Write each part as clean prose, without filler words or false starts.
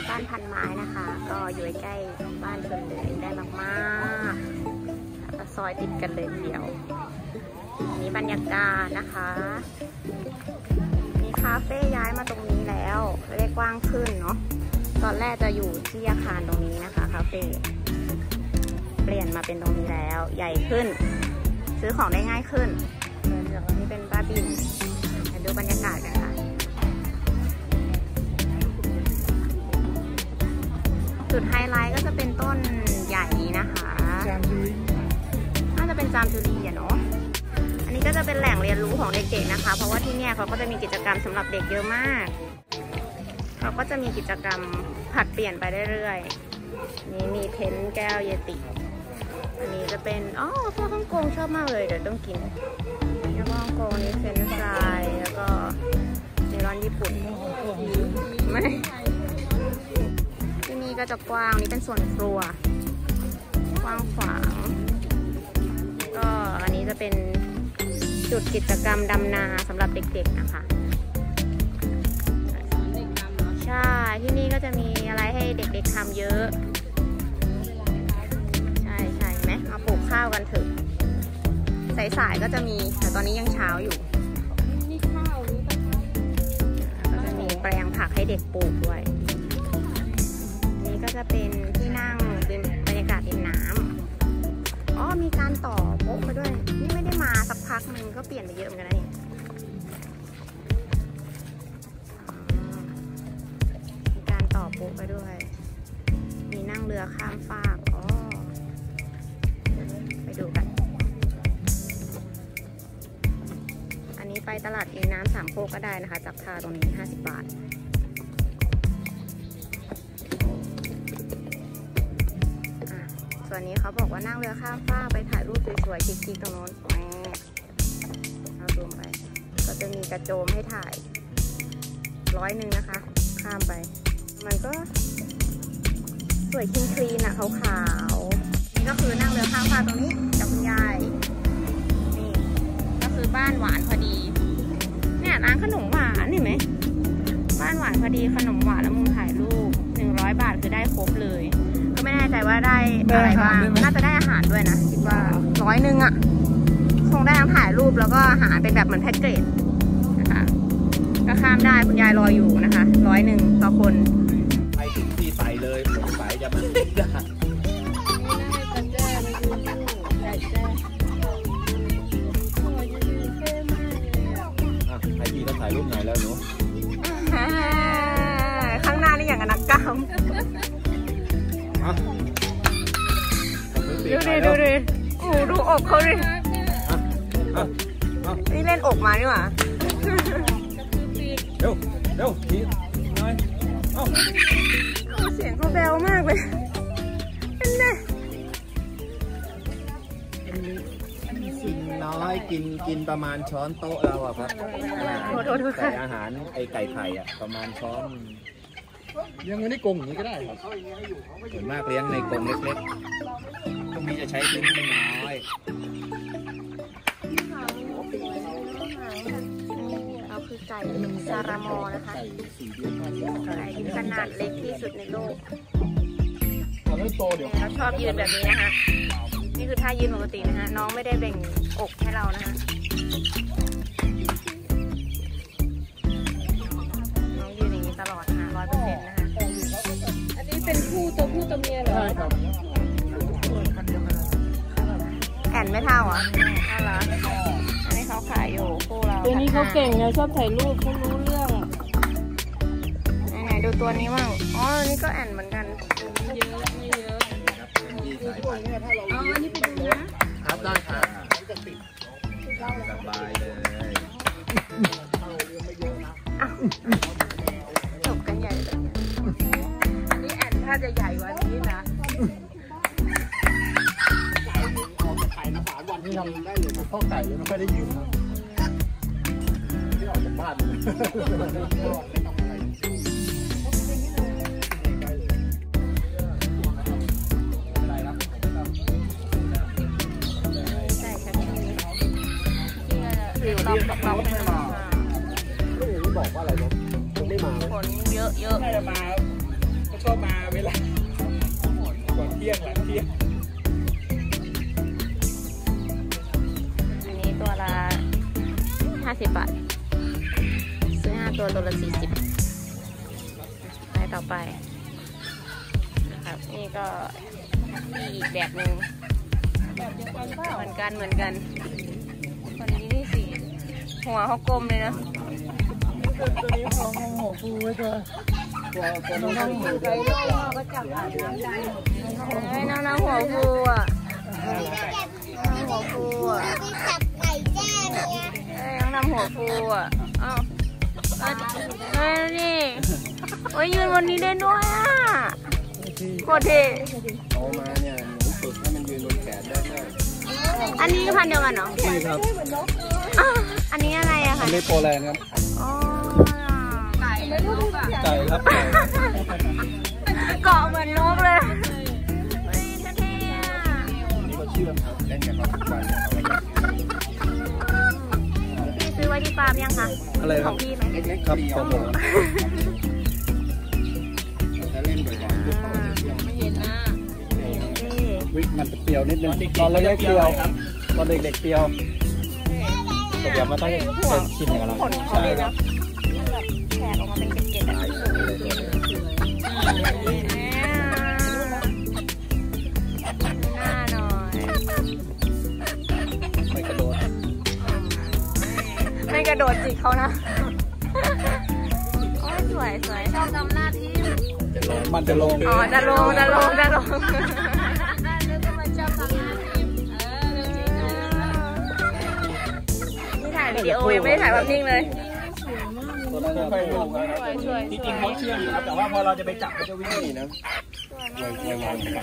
บ้านพันไม้นะคะก็อยู่ใกล้บ้านชลเลยได้มากๆซอยติดกันเลยทีเดียวนี่บรรยากาศนะคะมีคาเฟ่ย้ายมาตรงนี้แล้วได้กว้างขึ้นเนาะตอนแรกจะอยู่ที่อาคารตรงนี้นะคะคาเฟ่เปลี่ยนมาเป็นตรงนี้แล้วใหญ่ขึ้นซื้อของได้ง่ายขึ้นเดี๋ยวนี้เป็นบ้าบินมาดูบรรยากาศกันค่ะจุดไฮไลท์ก็จะเป็นต้นใหญ่นี้นะคะน่าจะเป็นจามจุรีอะเนาะอันนี้ก็จะเป็นแหล่งเรียนรู้ของเด็กๆนะคะเพราะว่าที่เนี่ยเขาก็จะมีกิจกรรมสำหรับเด็กเยอะมากเขาก็จะมีกิจกรรมผัดเปลี่ยนไปเรื่อยๆนี่มีเพ้นแก้วเยติอันนี้จะเป็นพวกฮ่องกงชอบมากเลยเดี๋ยวต้องกินแล้วก็ฮ่องกงนี้เฟรนช์ฟรายแล้วก็เมลอนญี่ปุ่นไม่ที่นี่ก็จะกว้างนี่เป็นส่วนครัวกว้างขวางก็อันนี้จะเป็นจุดกิจกรรมดำนาสำหรับเด็กๆนะคะใช่ที่นี่ก็จะมีอะไรให้เด็กๆทำเยอะใช่ไหมมาปลูกข้าวกันเถอะสายๆก็จะมีแต่ตอนนี้ยังเช้าอยู่ก็จะมีแปลงผักให้เด็กปลูกด้วยนี่ก็จะเป็นที่นั่งบรรยากาศริมน้ำมีการต่อโป๊ะไปด้วยนี่ไม่ได้มาสักพักนึงก็เปลี่ยนไปเยอะเหมือนกันนะนี่มีการต่อโป๊ะไปด้วยมีนั่งเรือข้ามฟากไปดูกันอันนี้ไปตลาดริมน้ำสามโคกก็ได้นะคะจากท่าตรงนี้50 บาทส่วนนี้เขาบอกว่านั่งเรือข้ามฟากไปถ่ายรูปสวยๆชิคๆตรงโน้นเอารวมไปก็จะมีกระโจมให้ถ่าย100นะคะข้ามไปมันก็สวยคลีนๆอ่ะขาวๆนี่ก็คือนั่งเรือข้ามฟากตรงนี้กับคุณยายนี่ก็คือบ้านหวานพอดีเนี่ยร้านขนมหวานเห็นไหมบ้านหวานพอดีขนมหวานแล้วมุมถ่ายรูป100 บาทคือได้ครบเลยก็ไม่แน่ใจว่าได้อะไรบ้างน่าจะได้อาหารด้วยนะคิดว่า100อ่ะคงได้ทั้งถ่ายรูปแล้วก็อาหารเป็นแบบเหมือนแพ็กเกจนะคะก็ข้ามได้คุณยายรออยู่นะคะ100ต่อคนไปถึงที่ใส่เลยผมใส่จะไม่ได้ให้พี่ก็ถ่ายรูปหน่อยแล้วหนูข้างหน้านี่อย่างกับนักกล้ามดูดิดูอกเขาดินี่เล่นอกมานี่หว่าเร็วทีหน่อยเสียงเขาแบวมากเลยเป็นไงสิ่งน้อยกินประมาณช้อนโต๊ะเราอะครับแต่อาหารไอไก่ไข่อะประมาณช้อนยังไม่ได้กรงอย่างนี้ก็ได้ครับส่วนมากเลี้ยงในกรงเล็กๆตรงนี้จะใช้พื้นที่น้อยเราคือไก่ซารามอนะคะไก่ที่ขนาดเล็กที่สุดในโลกเราชอบยืนแบบนี้นะคะนี่คือท่ายืนปกตินะคะน้องไม่ได้แบ่งอกให้เรานะคะน้องยืนอย่างนี้ตลอดนะ100%นะคะอันนี้เป็นคู่ตัวเมียเหรอแอนไม่เท่าอ่ะน่ารักอันนี้เขาขายอยู่คู่เราตัวนี้เขาเก่งนะชอบถ่ายรูปเขารู้เรื่องไหนดูตัวนี้บ้างอันนี้ก็แอนเหมือนกันไม่เยอะอันนี้ไปดูนะครับได้ครับสบายเลยจบกันใหญ่เลยนี่แอนถ้าจะใหญ่กว่านี้นะนี่ทำได้เลยข้อไก่เลยไม่ค่อยได้ยืมที่ออกจากบ้านเราไม่มาไม่บอกว่าอะไรเนาะไม่มาผลเยอะไม่มาชก็มาเวลาก่อนเที่ยงหลังเที่ยงอันนี้ตัวละ50 บาทซื้อ5 ตัวละ40ไปต่อไปนะครับนี่ก็อีกแบบหนึ่งเหมือนกันวันนี้นี่สีหัวเขากลมเลยนะตัวนี้ของหัวฟูไว้ตัวน้องหัวใจโลกก็จับอาบน้ำได้น้องหัวฟูอ่ะน้องหัวฟูอ่ะน้องหัวฟูอ่ะอ้าวนี่โอ้ยยืนบนนี้ได้ด้วยอ่ะโคตรเท่เอามาเนี่ยหนูฝึกให้มันยืนบนแขนได้ด้วยอันนี้พันเดียวกันเหรอใช่ครับอันนี้อะไรอะคะอันนี้โปแลนด์ครับอ๋อไก่เลยลูกไก่ครับเกาะเหมือนนกเลยนี่มาเชื่อมครับเล่นกันครับทุกวันพี่ซื้อไว้ที่ฟาร์มยังคะอะไรครับของพี่ไหมเล็กๆครับของผมถ้าเล่นบ่อยๆไม่เห็นนะวิกมันเปรี้ยวนิดนึงตอนเล็กๆเปรี้ยวครับตอนเด็กๆเปรี้ยวเดี๋ยวมันต้องเป็นชิ้นอย่างนั้นใช่ครับแฉกออกมาเป็นเกล็ดๆหน้าหน่อยไม่กระโดดจิกเขานะโอ้ยสวยชอบทำหน้าที่มันจะลงอ๋อจะลงถ่ายวิดีโอยังไม่ได้ถ่ายภาพนิ่งเลยจริงๆเขาเชื่อมอยู่ครับแต่ว่าพอเราจะไปจับเขาจะวิ่งหนีนะเสียง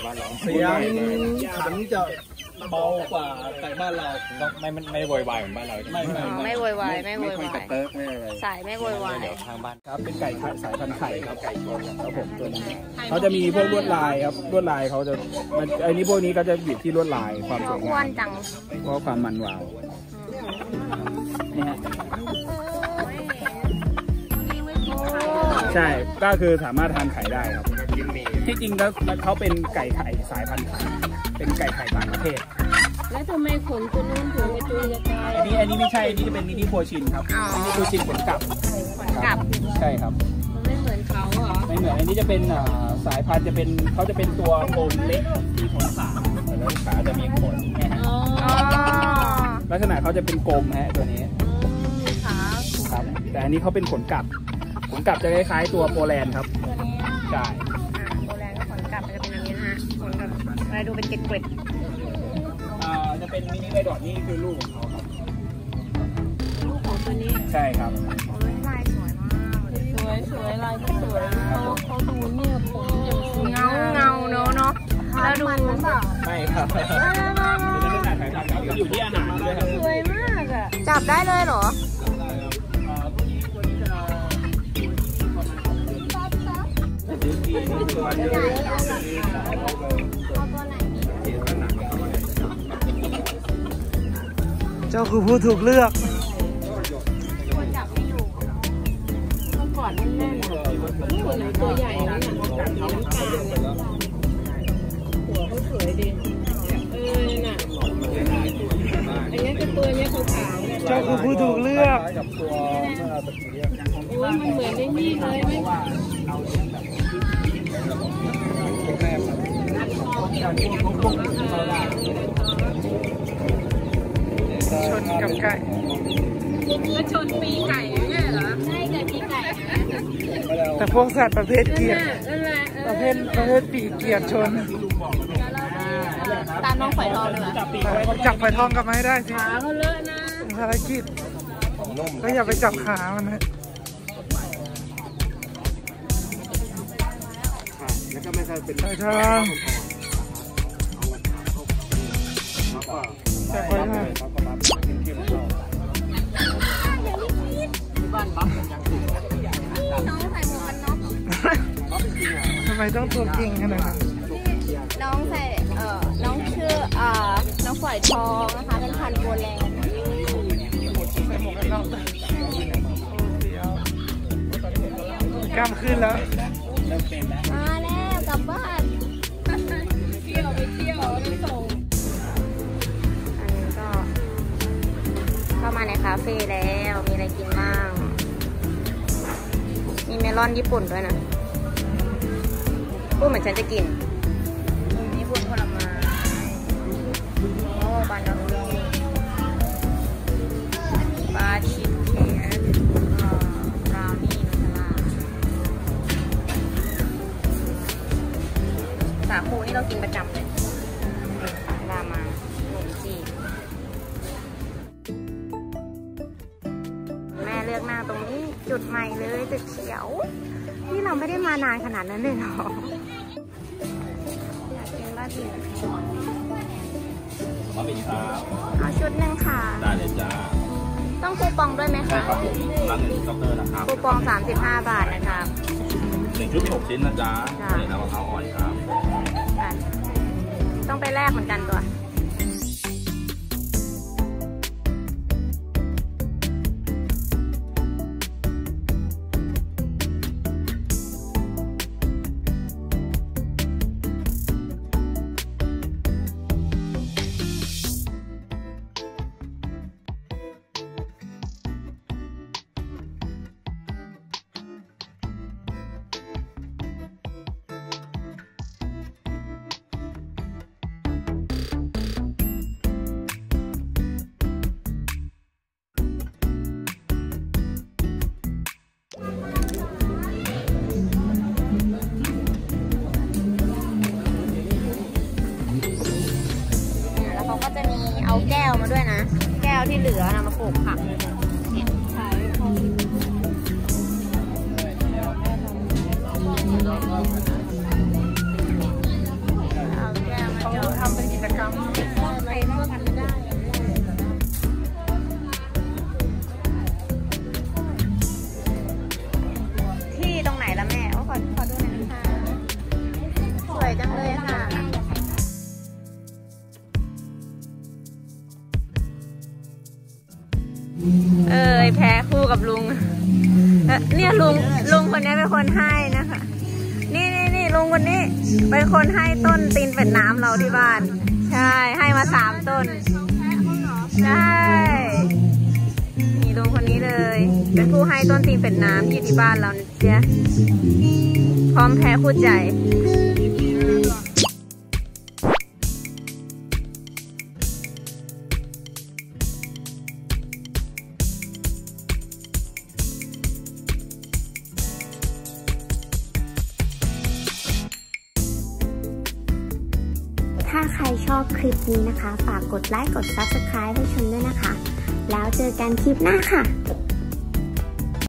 ขันจะเบากว่าไก่บ้านเราไม่โวยวายเหมือนบ้านเราไม่โวยวายสายไม่โวยวายทางบ้านครับเป็นไก่สายพันธุ์ไข่ครับไก่ชนครับผมตัวนี้เขาจะมีพวกลวดลายครับลวดลายเขาจะไอ้นี้พวกนี้ก็จะบิดที่ลวดลายความสวยงามเพราะความมันวาวนี่ฮะใช่ก็คือสามารถทานไข่ได้ครับที่จริงแล้วเขาเป็นไก่ไข่สายพันธุ์ไข่เป็นไก่ไข่ต่างประเทศแล้วทำไมขนตัวนู้นถึงกระจุยกระจายอันนี้ไม่ใช่อันนี้จะเป็นมินิโพชินครับมินิโพชินขนกลับใช่ครับมันไม่เหมือนเขาเหรอไม่เหมือนอันนี้จะเป็นสายพันธุ์จะเป็นเขาจะเป็นตัวโกลเล็กมีขนขาแล้วขาจะมีขนลักษณะเขาจะเป็นกลมฮะตัวนี้ครับแต่อันนี้เขาเป็นขนกลับจะคล้ายๆตัวโปแลนด์ครับใช่โปแลนด์ก็ขนกลับจะเป็นอย่างนี้นะฮะขนกลับอะไรดูเป็นเกล็ดจะเป็นมินิไลดอทนี่คือลูกของเขาครับลูกของตัวนี้ใช่ครับโอ้ยลายสวยมากสวยลายก็สวยเขาดูเนี่ยผมอย่างเงาเนาะแล้วดูไม่ครับอยู่ที่อาหารด้วยครับสวยมากอ่ะจับได้เลยเหรอเจ้าคือผู้ถูกเลือกคนจับไม่อยู่เมื่อก่อนแน่นๆคนตัวใหญ่นะมีน้ำตาลหัวเขาสวยดีน่ะอันนี้คือตัวนี้ขาวๆเจ้าคือผู้ถูกเลือกโอ้ยมันเหมือนในนี่เลยไหมชนกับไก่แล้วชนปีไก่เนี่ยเหรอใช่ไก่ปีไก่แต่พวกสัตว์ประเภทเกียร์ประเภทปีเกียร์ชนตามน้องฝอยทองเลยจับฝอยทองกลับมาให้ได้สิขาเขาเลอะนะภารกิจก็อย่าไปจับขามันนะแล้วก็ไม่ใช่เป็นฝอยทองแต่คนน่ะน้องใส่หมวกกันน็อกทำไมต้องตัวเก่งขนาดนั้นน้องใส่น้องชื่อน้องฝอยทองนะคะเป็นพันธุ์โบแลนด์ใส่หมวกกันน็อกกล้ามขึ้นแล้วมาแล้วกลับบ้านเที่ยวไปเที่ยวไปส่งอันนี้ก็เข้ามาในคาเฟ่แล้วมีอะไรกินบ้างมีเมลอนญี่ปุ่นด้วยนะพูดเหมือนฉันจะกินมีพวกผลไม้โอ้บานดอกบาชิคเค้กบราวนี่นูเทลล่าสาคูนี่เรากินประจำเลยเวลามาขนมจีบแม่เลือกหน้าตรงนี้จุดใหม่เลยจุดเขียวนี่เราไม่ได้มานานขนาดนั้นเลยเหรออยากกินบ้าบินมาเป็นครับเอาชุดหนึ่งค่ะได้เลยจ้าต้องคูปองด้วยไหมคะใช่ครับผมร้านหนึ่งด็อกเตอร์นะครับคูปอง35 บาทนะครับ 1 ชุดมี 6 ชิ้นนะจ๊ะนี่แล้วมะพร้าวอ่อนครับต้องไปแลกเหมือนกันตัวเขาก็จะมีเอาแก้วมาด้วยนะ แก้วที่เหลือนะมาปลูกผักเอาแก้วมาเขาทำเป็นกิจกรรมไปนอกกันได้ที่ตรงไหนละแม่ขอดูหน่อยนะคะสวยจังเลยค่ะแพ้คู่กับลุงเนี่ยลุงคนนี้เป็นคนให้นะคะนี่ลุงคนนี้เป็นคนให้ต้นตีนเป็ดน้ำเราที่บ้านใช่ให้มา3 ต้นใช่นี่ลุงคนนี้เลยเป็นผู้ให้ต้นตีนเป็ดน้ำที่บ้านเราเสียพร้อมแพ้คู่ใจถ้าใครชอบคลิปนี้นะคะฝากกดไลค์กด Subscribe ให้ชมด้วยนะคะแล้วเจอกันคลิปหน้าค่ะ